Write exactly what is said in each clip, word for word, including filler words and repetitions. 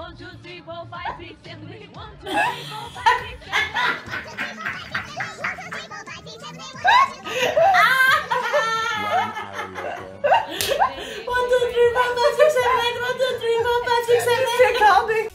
One, two, three, four, five, six, seven, eight. One, two, three, four, five, six, seven, One, two, three, four, five, six, seven, eight. One, two, three, four, five, six, seven, eight. Still counting.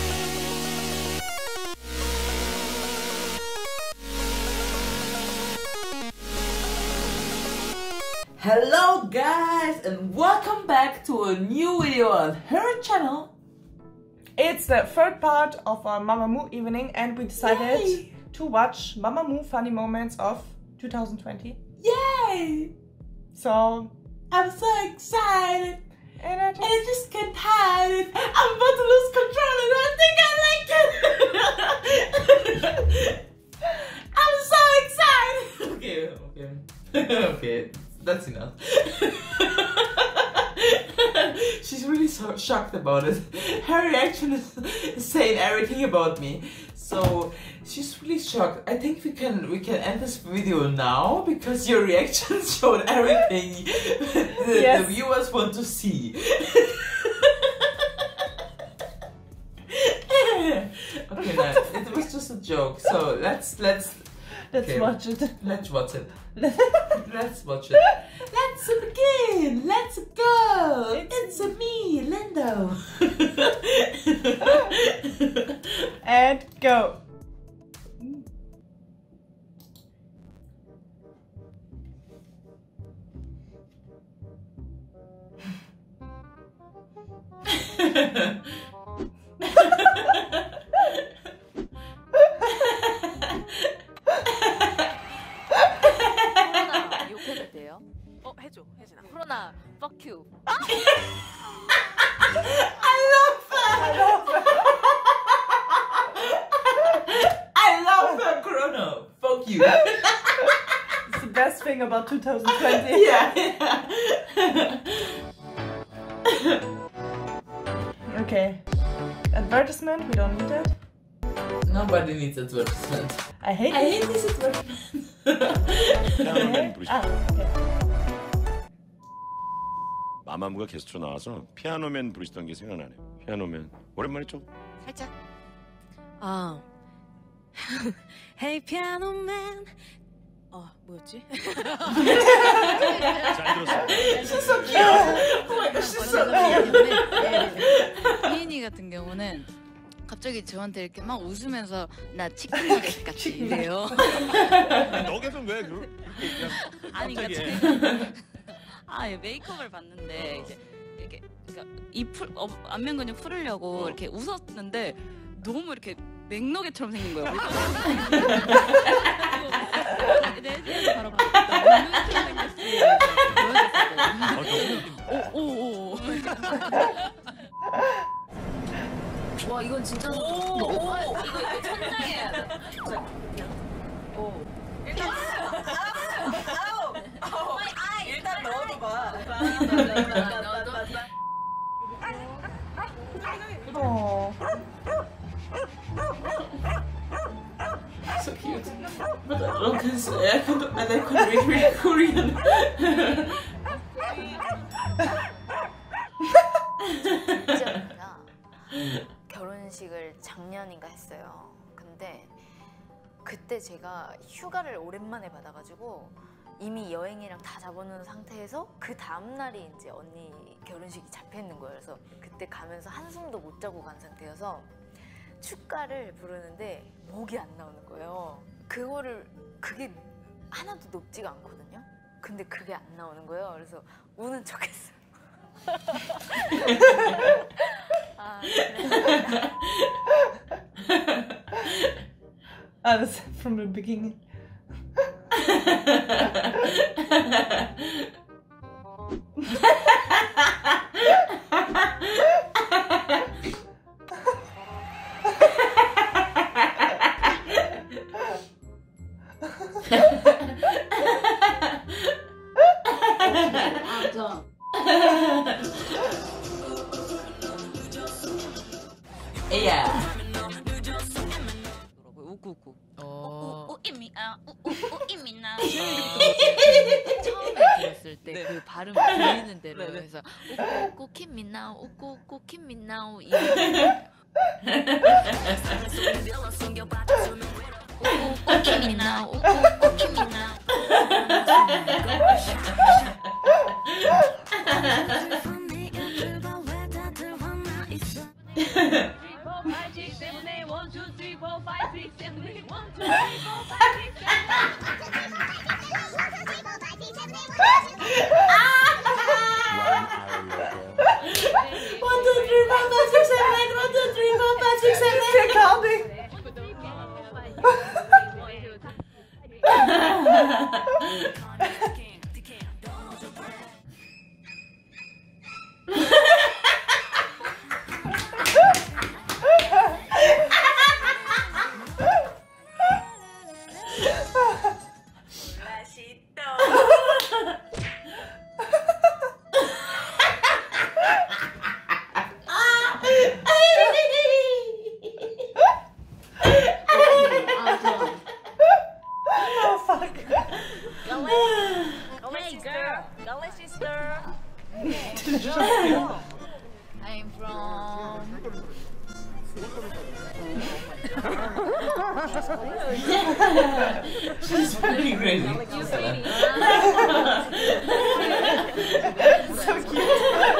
Hello guys and welcome back to a new video on her channel. It's the third part of our Mamamoo evening and we decided Yay. to watch Mamamoo Funny Moments of two thousand twenty. Yay! So, I'm so excited and I just, and I just can't hide it. I'm about to lose control and I think I like it. I'm so excited. Okay, okay, okay. That's enough. She's really so shocked about it. Her reaction is saying everything about me. So she's really shocked. I think we can we can end this video now because your reactions showed everything the, yes. the viewers want to see. Okay, now it was just a joke. So let's let's let's okay. watch it. Let's watch it. Let's watch it. Let's begin. Let's go. It's, it's me, Lindo. And go. 코로나, fuck you. I love her. I love her. I love her, Corona. Fuck you. It's the best thing about two thousand twenty. Yeah, yeah. Okay. Advertisement, we don't need it. Nobody needs advertisement. I hate I it. hate this advertisement. Okay. Ah, okay. 마마무가 게스트로 나와서 피아노맨 부르시던 게 생각나네. 피아노맨 오랜만이죠? 살짝. 아, Hey Piano Man. 어 뭐였지? 잘 들었어. She's so cute. Oh my god, she's so cute. 이은이 같은 경우는 갑자기 저한테 이렇게 막 웃으면서 나 치킨 너겟 같이 이래요. 너겟은 왜 그? 아니 갑자기. 그러니까 아 메이크업을 봤는데 이제 이렇게 그러니까 이풀 어, 안면 근육 풀으려고 어. 이렇게 웃었는데 너무 이렇게 맥너겟처럼 생긴 거예요. 내 뒤에서 바로 봤다. 맥너겟처럼 생겼어. 오오오. 와 이건 진짜. 오, 오, 이거 이거 천장이야. 오. 일단. 아우. 아우. 일단 넣어봐. Oh. So cute. But I don't can I can I can read read Korean. 진짜 결혼식을 작년인가 했어요. 근데 그때 제가 휴가를 오랜만에 받아가지고 이미 여행이랑 다 잡아놓은 상태에서 그 다음날이 이제 언니 결혼식이 잡혀있는 거예요. 그래서 그때 가면서 한숨도 못 자고 간 상태여서 축가를 부르는데 목이 안 나오는 거예요. 그거를 그게 하나도 높지가 않거든요. 근데 그게 안 나오는 거예요. 그래서 우는 척했어요. 아, Ah, that's from the beginning. Yeah. 웃고 웃고. 어. 우이미아 우우이미나. 처음에 들었을 때 그 발음 들리는 대로 해서 웃고 웃고 킴미나우 웃고 웃고 킴미나우 이 웃김이나 웃김이나. One, two, three, four, five, six, seven, eight. One, two, three, four, five, six, seven, eight. Still counting. Oh fuck. Hey girl, Gully sister. I'm from. She's really crazy. So cute.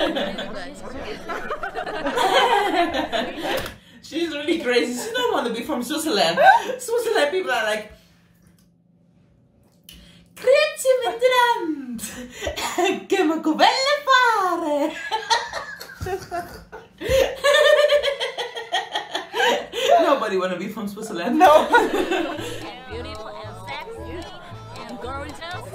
She's really crazy. She don't want to be from Switzerland. Switzerland people are like, grazie migrant, che mi belle fare. Nobody want to be from Switzerland. No. And beautiful and sexy and gorgeous.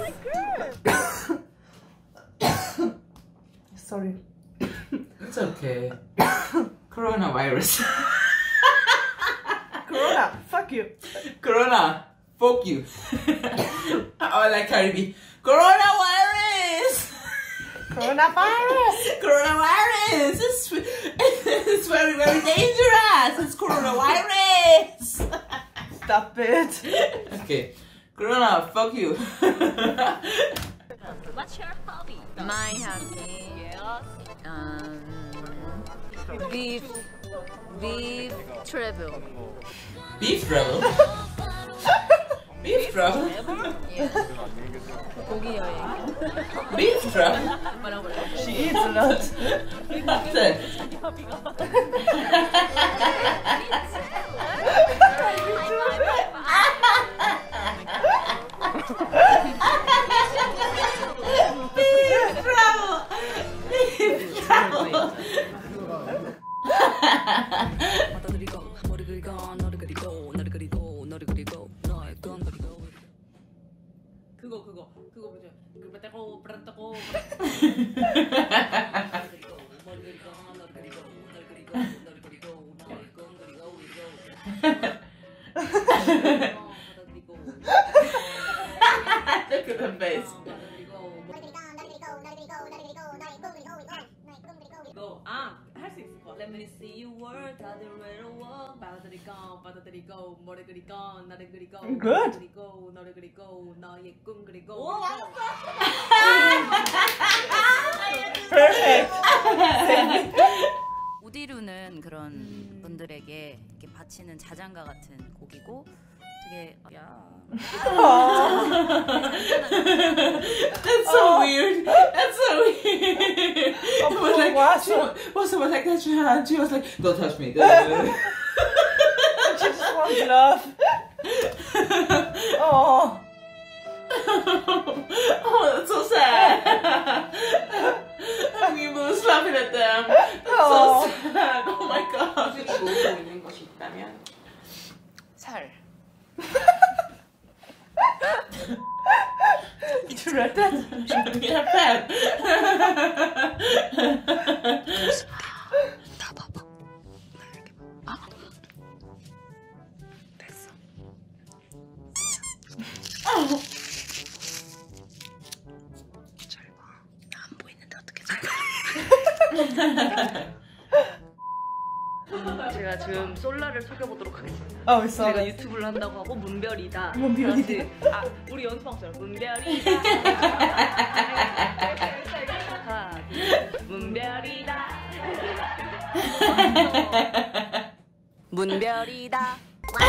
Sorry. It's okay. Coronavirus. Corona. Fuck you. Corona. Fuck you. I like Cardi B. Coronavirus. Coronavirus. Coronavirus. It's, it's very, very dangerous. It's coronavirus. Stop it. Okay. Corona, fuck you. What's your hobby? My hobby. Yes. Um, beef, beef travel. Beef travel. Beef travel. 고기 여행. Beef travel. She eats a lot. What's that? Beef travel. Beef travel. 그거 그거 그거 뭐죠? 그 빼고 빼고 Look at her face. 아할 수 있을 것 같아. Let me see you work 다들 외로워 받아들이고 받아들이고 머리 그리고 나를 그리고 Good. 그리고 너를 그리고 너의 꿈 그리고 오 Perfect. 우디루는 그런 분들에게 이렇게 바치는 자장가 같은 곡이고 되게 야 That's so weird. That's so weird. It was like, what? she was, was someone like touch her hand. She was like, don't touch me. Don't. She just wants love. Oh. Oh, that's so sad. And you was laughing at them. That's Oh. so sad. Oh my god. 살. You read that? Yeah, fat. Oh. 제가 지금 솔라를 속여보도록 하겠습니다. Oh, we saw 제가 that. 유튜브를 한다고 하고 문별이다. 문별이다. 다시, 아 우리 연습방처럼 문별이다. 하나, 둘, 문별이다. 문별이다.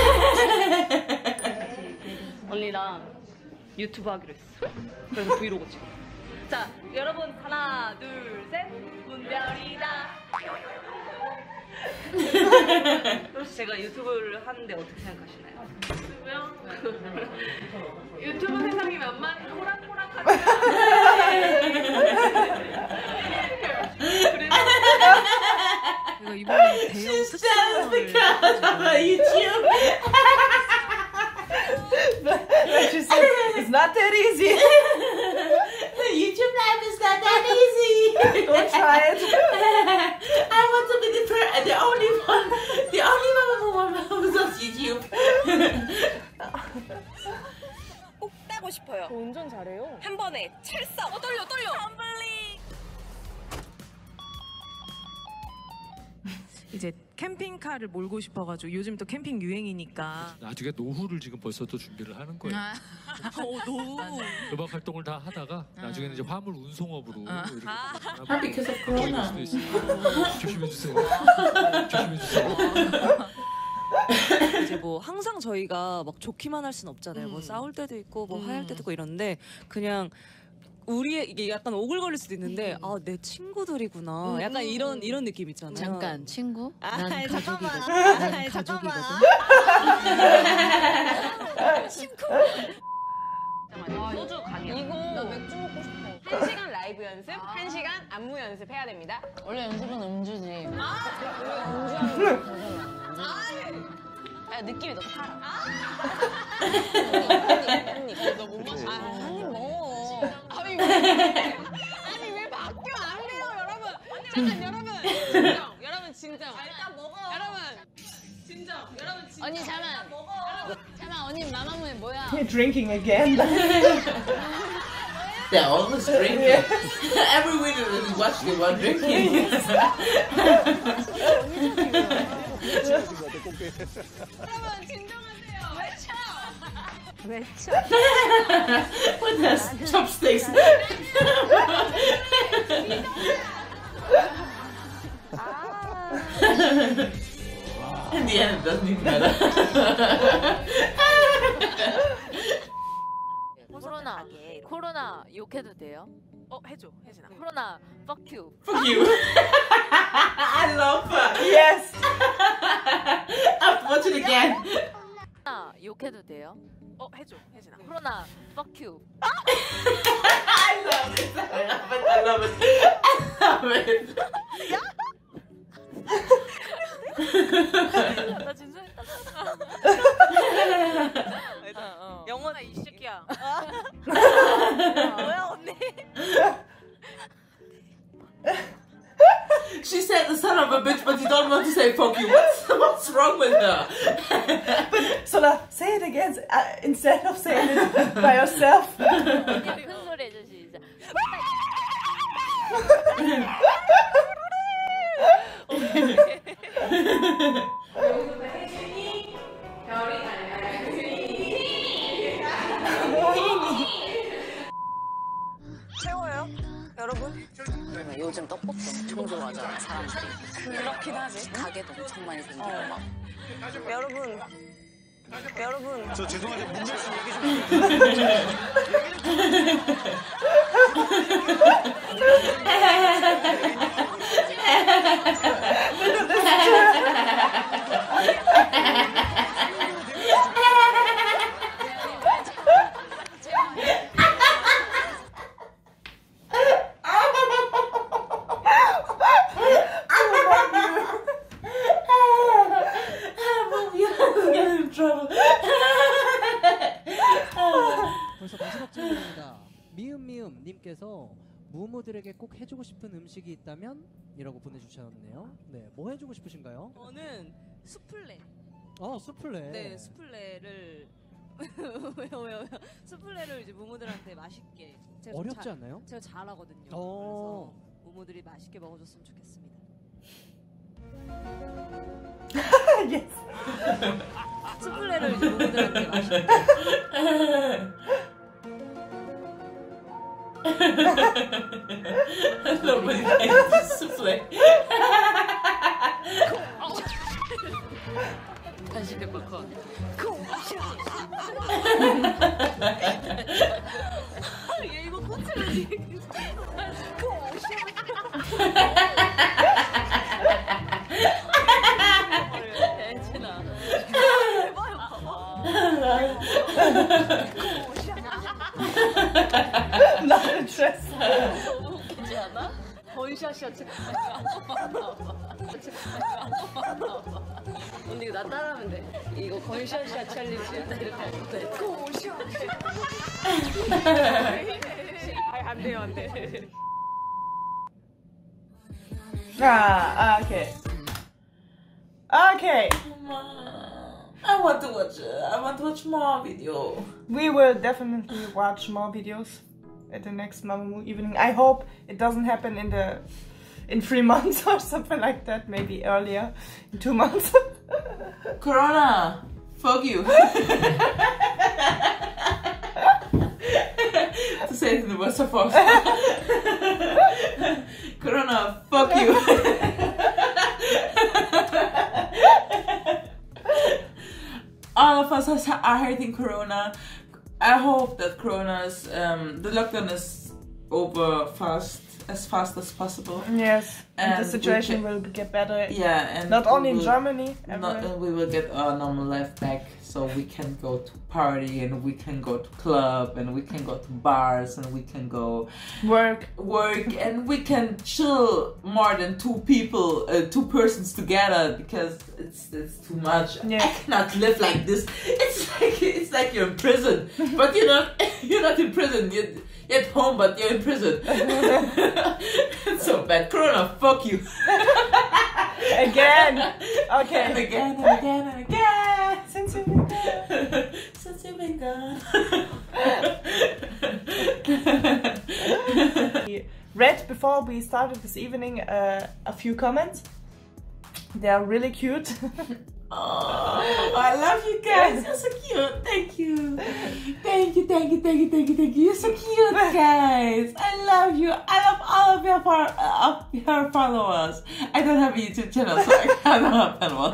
언니랑 유튜브 하기로 했어. 그래서 브이로그 찍어. 자, 여러분 하나, 둘, 셋. 문별이다. 혹시 제가 유튜브를 하는데 어떻게 생각하시나요? 유튜브요? 유튜브 세상이 만만 호락호락하다. 제가 이번에 대형 특촬영을 YouTube. She said, it's not that easy. YouTube life is not that easy. Go try it. I want to be the per- the only one, the only one who does YouTube. 꼭 따고 싶어요. 운전 잘해요. 한 번에 찰싹. 어, 떨려 떨려. 텀블링. 이제 캠핑카를 몰고 싶어가지고 요즘 또 캠핑 유행이니까 나중에 노후를 지금 벌써 또 준비를 하는 거예요. 아. 어, 노후. 음악 활동을 다 하다가 나중에는 이제 화물 운송업으로 이렇게 Ah, because of Corona. 수도 있으니까 조심해 주세요. 조심해 주세요. 이제 뭐 항상 저희가 막 좋기만 할 순 없잖아요. 뭐 싸울 때도 있고 뭐 화해할 때도 있고 이런데 그냥 우리의 이게 약간 오글거릴 수도 있는데 아 내 친구들이구나 약간 이런 이런 느낌 있잖아요. 잠깐 친구? 아, 난 아이, 가족이거든. 잠깐만. 난 아이, 가족이거든. 소주 강연. 이거 나 맥주 먹고 싶어. 한 시간 라이브 연습, 한 시간 안무 연습 해야 됩니다. 원래 연습은 음주지. 음주하는 거 야, 느낌이 너무 살아. 한입 너못 마셔. 한입 먹어. 아니 왜? 아니 왜 바뀌어 안 돼요, 여러분? 잠깐 여러분. 진정. 여러분 진정. 일단 먹어. 여러분. 진정. 여러분 진정. 언니 잠깐. 먹어. 잠깐 언니 마마무의 뭐야? You're drinking again. They're always drinking. Every winter we watch them all drinking. 여러분 진정하세요. 외쳐. 외쳐. With their chopsticks. In the end, it doesn't even matter. 코로나 코로나 욕해도 돼요? 어 해줘 혜진아. 코로나 fuck you. Fuck you. I love her. Yes. I'll watch it again. 코로나 욕해도 돼요? 어 해줘 혜진아. 코로나 fuck you. I love it. I love it. I love it. I love it. 나 진짜 했다. 어, 어. 영원아 이 새끼야. 뭐야 언니? She said the son of a bitch, but you don't want to say fuck you. What's, what's wrong with her? Sola, say it again uh, instead of saying it by yourself. 언니 큰 소리 해줘 시작. 채워요, 여러분. 요즘 떡볶이 엄청 좋아하잖아 사람들이. 그렇긴 하지. 가게도 엄청 많이 생기고 막. 여러분. 여러분. 저 죄송한데 문제 씨 얘기 좀. 벌써 마지막 질문입니다. 미음미음 님께서 무무들에게 꼭 해주고 싶은 음식이 있다면? 이라고 보내주셨네요. 네, 뭐 해주고 싶으신가요? 저는 수플레. 어, 수플레. 네, 수플레를 왜요, 왜요, 왜요? 수플레를 이제 무무들한테 맛있게. 제가 좀 어렵지 잘- 않나요? 제가 잘하거든요. 어. 그래서 무무들이 맛있게 먹어줬으면 좋겠습니다. Yes. 수플레를 이제 무무들한테 맛있게. Nobody likes souffle. 단식 백박헌. 얘 이거 꽂히는지. 대진아. Not interested. 너무 웃기지 않아? 건샷이야 지금. 언니 이거 나 따라하면 돼. 이거 건샷이야 챌린지야. 이렇게 하면 돼. 안 돼요 안 돼. Ah, okay. Okay. I want to watch. Uh, I want to watch more video. We will definitely watch more videos at the next Mamamoo evening. I hope it doesn't happen in the in three months or something like that. Maybe earlier, in two months. Corona, fuck you. To say it in the words of us. Corona, fuck you. All of us are hating Corona. I hope that Corona's um, the lockdown is over fast, as fast as possible. Yes, and, And the we situation can- will get better. Yeah, and Not we only in will- Germany, Not, everywhere. uh, we will get our normal life back, so we can go to party and we can go to club and we can go to bars and we can go Work. work and we can chill more than two people, uh, two persons together because it's it's too much. Yeah. I cannot live like this. It's like it's like you're in prison, but you're not. You're not in prison. You're, you're at home, but you're in prison. It's so bad. Corona, fuck you. Again. Okay. And again and again and again. Since you've been gone. Since you've been gone. We read before we started this evening uh, a few comments. They are really cute. Oh, I love you guys. You're so cute. Thank you. Thank you, thank you, thank you, thank you, thank you. You're so cute, guys. I love you. I love all of your, fo- uh, of your followers. I don't have a YouTube channel, so I don't have followers.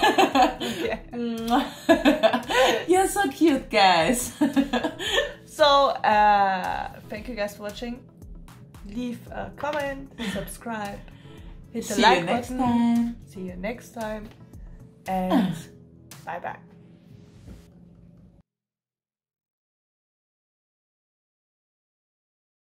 You're so cute, guys. So, uh, thank you guys for watching. Leave a comment, subscribe, hit the See like you next button. time. See you next time. And bye bye.